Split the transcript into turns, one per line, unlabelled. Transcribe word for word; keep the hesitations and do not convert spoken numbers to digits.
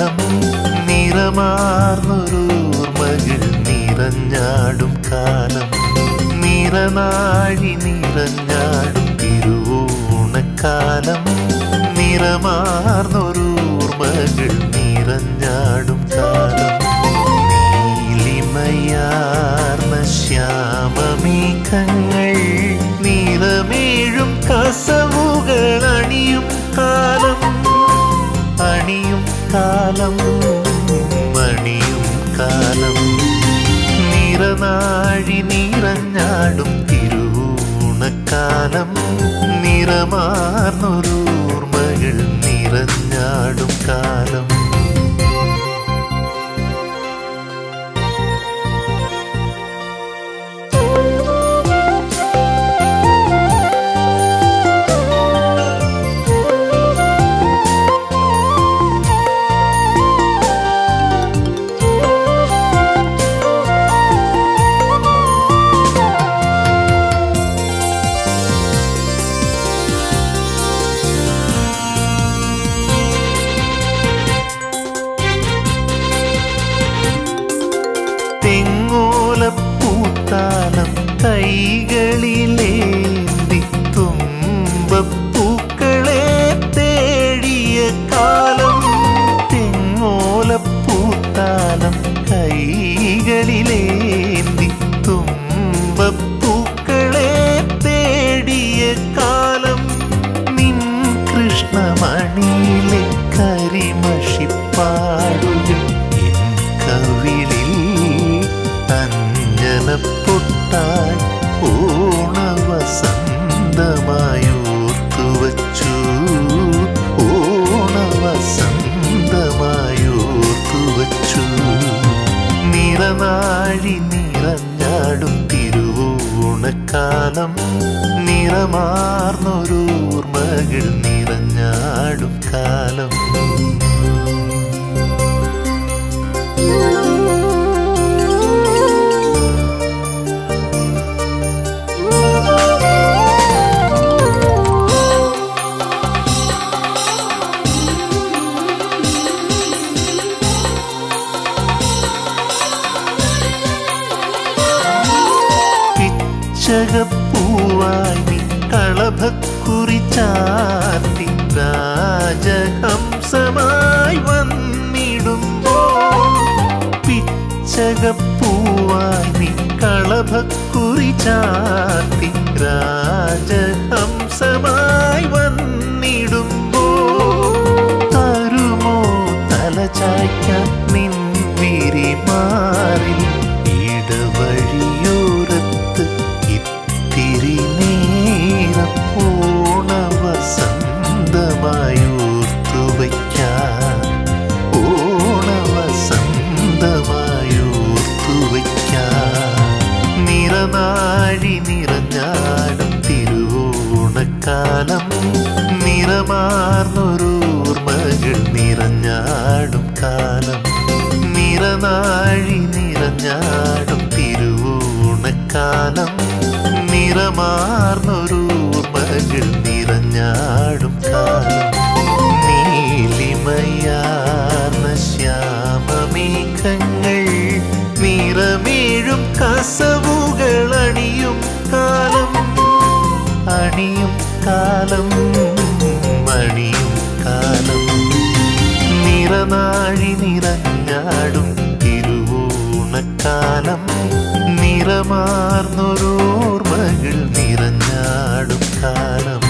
കാലം നിറമാർന്നൊരോർമ്മകൾ നിറഞ്ഞാടും കാലം നിറനാഴി നിറഞ്ഞാടും തിരുവോണക്കാലം നിറമാർന്നൊരോർമ്മകൾ നിറഞ്ഞാടും കാലം നീലിമയാർന്ന ശ്യാമമേഘങ്ങൾ നിറമേഴും കസവുകൾ അണിയും കാലം അണിയും കാലം അണിയും കാലം നിറനാഴി നിറഞ്ഞാടും തിരുവോണക്കാലം നിറമാർന്നൊരോർമ്മകൾ നിറഞ്ഞാടും കാലം തെങ്ങോലപ്പൂത്താലം കൈകളിലേന്തി തുമ്പപ്പൂക്കളെ തേടിയ കാലം തെങ്ങോലപ്പൂത്താലം കൈകളിലേന്തി തുമ്പപ്പൂക്കളെ തേടിയ കാലം നിൻ കൃഷ്ണമണിയിലെ കരിമഷിപ്പാടുകൾ എൻ കവിളിൽ അഞ്ജനപ്പൊട്ടായി ഓണവസന്തമായോർത്തുവച്ചു ഓണവസന്തമായോർത്തുവച്ചു നിറനാഴി നിറഞ്ഞാടും തിരുവോണക്കാലം നിറമാർന്നൊരോർമ്മകൾ നിറഞ്ഞാടും കാലം പിച്ചകപ്പൂവായി നീ കളഭക്കുറി ചാർത്തി രാജഹംസമായി വന്നിടുമ്പോൾ പിച്ചകപ്പൂവായി നീ കളഭക്കുറി ചാർത്തി രാജഹംസമായി വന്നിടുമ്പോൾ തരുമോ തലചായ്ക്കാൻ നിൻ വിരിമാറിൽ ഇടവഴിയോരത്ത് ഇത്തിരി നേരം ഓണവസന്തമായോർത്തുവയ്ക്കാൻ ഓണവസന്തമായോർത്തുവയ്ക്കാൻ നിറനാഴി നിറഞ്ഞാടും തിരുവോണക്കാലം നിറമാർന്നൊരോർമ്മകൾ നിറഞ്ഞാടും കാലം നിറനാഴി നിറഞ്ഞാടും തിരുവോണക്കാലം നിറമാർന്നൊരോർമ്മകൾ നിറഞ്ഞാടും കാലം നീലിമയാർന്ന ശ്യാമമേഘങ്ങൾ നിറമേഴും കസവുകൾ അണിയും കാലം അണിയും കാലം അണിയും കാലം നിറനാഴി നിറഞ്ഞാടും തിരുവോണക്കാലം നിറമാർന്നൊരോർമ്മകൾ നിറഞ്ഞാടും കാലം